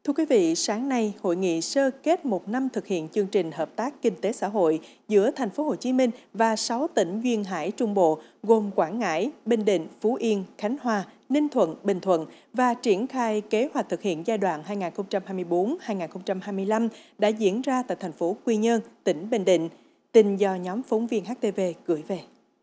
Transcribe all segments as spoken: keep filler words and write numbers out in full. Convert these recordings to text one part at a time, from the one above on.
Thưa quý vị, sáng nay, hội nghị sơ kết một năm thực hiện chương trình hợp tác kinh tế xã hội giữa thành phố Hồ Chí Minh và sáu tỉnh duyên hải Trung Bộ gồm Quảng Ngãi, Bình Định, Phú Yên, Khánh Hòa, Ninh Thuận, Bình Thuận và triển khai kế hoạch thực hiện giai đoạn hai nghìn không trăm hai mươi tư đến hai nghìn không trăm hai mươi lăm đã diễn ra tại thành phố Quy Nhơn, tỉnh Bình Định. Tin do nhóm phóng viên hát tê vê gửi về.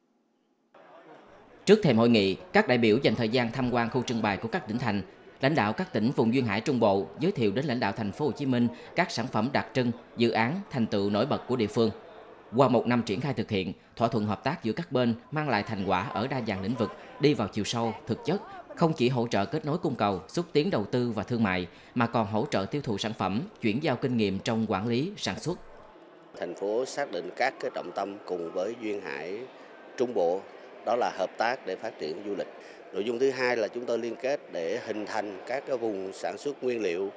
Trước thềm hội nghị, các đại biểu dành thời gian tham quan khu trưng bày của các tỉnh thành. Lãnh đạo các tỉnh vùng duyên hải Trung Bộ giới thiệu đến lãnh đạo thành phố Hồ Chí Minh các sản phẩm đặc trưng, dự án, thành tựu nổi bật của địa phương. Qua một năm triển khai thực hiện, thỏa thuận hợp tác giữa các bên mang lại thành quả ở đa dạng lĩnh vực, đi vào chiều sâu, thực chất, không chỉ hỗ trợ kết nối cung cầu, xúc tiến đầu tư và thương mại, mà còn hỗ trợ tiêu thụ sản phẩm, chuyển giao kinh nghiệm trong quản lý, sản xuất. Thành phố xác định các cái trọng tâm cùng với duyên hải Trung Bộ, đó là hợp tác để phát triển du lịch. Nội dung thứ hai là chúng tôi liên kết để hình thành các cái vùng sản xuất nguyên liệu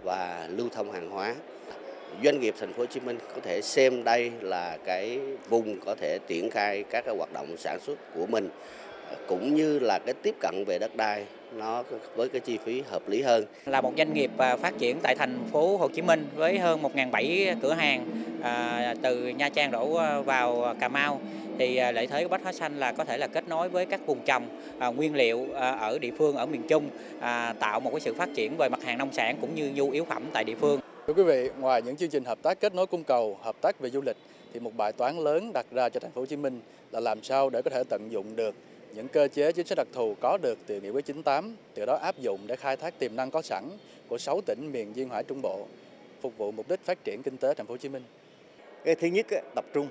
và lưu thông hàng hóa. Doanh nghiệp thành phố Hồ Chí Minh có thể xem đây là cái vùng có thể triển khai các cái hoạt động sản xuất của mình, cũng như là cái tiếp cận về đất đai nó với cái chi phí hợp lý hơn. Là một doanh nghiệp phát triển tại thành phố Hồ Chí Minh với hơn một nghìn bảy trăm cửa hàng à, từ Nha Trang đổ vào Cà Mau, thì lợi thế của Bách Hóa Xanh là có thể là kết nối với các vùng trồng à, nguyên liệu à, ở địa phương, ở miền Trung, à, tạo một cái sự phát triển về mặt hàng nông sản cũng như nhu yếu phẩm tại địa phương. Thưa quý vị, ngoài những chương trình hợp tác kết nối cung cầu, hợp tác về du lịch, thì một bài toán lớn đặt ra cho thành phố Hồ Chí Minh là làm sao để có thể tận dụng được những cơ chế chính sách đặc thù có được từ Nghị quyết chín mươi tám, từ đó áp dụng để khai thác tiềm năng có sẵn của sáu tỉnh miền duyên hải Trung Bộ, phục vụ mục đích phát triển kinh tế thành phố Hồ Chí Minh. Cái thứ nhất tập trung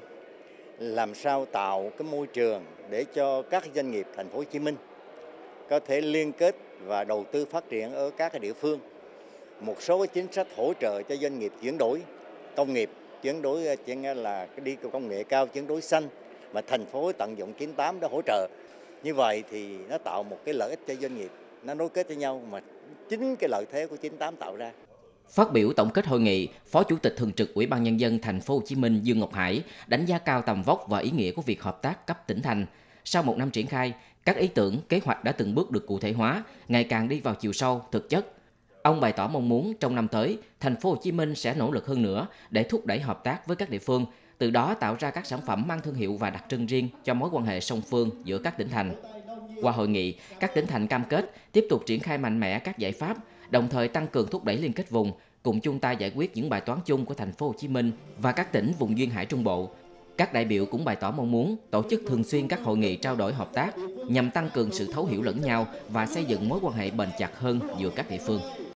làm sao tạo cái môi trường để cho các doanh nghiệp thành phố Hồ Chí Minh có thể liên kết và đầu tư phát triển ở các cái địa phương. Một số cái chính sách hỗ trợ cho doanh nghiệp chuyển đổi công nghiệp, chuyển đổi chuyển là đi công nghệ cao, chuyển đổi xanh, mà thành phố tận dụng chín mươi tám để hỗ trợ. Như vậy thì nó tạo một cái lợi ích cho doanh nghiệp, nó nối kết với nhau mà chính cái lợi thế của chín mươi tám tạo ra. Phát biểu tổng kết hội nghị, Phó Chủ tịch Thường trực Ủy ban Nhân dân thành phố Hồ Chí Minh Dương Ngọc Hải đánh giá cao tầm vóc và ý nghĩa của việc hợp tác cấp tỉnh thành. Sau một năm triển khai, các ý tưởng, kế hoạch đã từng bước được cụ thể hóa, ngày càng đi vào chiều sâu, thực chất. Ông bày tỏ mong muốn trong năm tới, thành phố Hồ Chí Minh sẽ nỗ lực hơn nữa để thúc đẩy hợp tác với các địa phương, từ đó tạo ra các sản phẩm mang thương hiệu và đặc trưng riêng cho mối quan hệ song phương giữa các tỉnh thành. Qua hội nghị, các tỉnh thành cam kết tiếp tục triển khai mạnh mẽ các giải pháp, đồng thời tăng cường thúc đẩy liên kết vùng, cùng chung tay giải quyết những bài toán chung của thành phố Hồ Chí Minh và các tỉnh vùng duyên hải Trung Bộ. Các đại biểu cũng bày tỏ mong muốn tổ chức thường xuyên các hội nghị trao đổi hợp tác nhằm tăng cường sự thấu hiểu lẫn nhau và xây dựng mối quan hệ bền chặt hơn giữa các địa phương.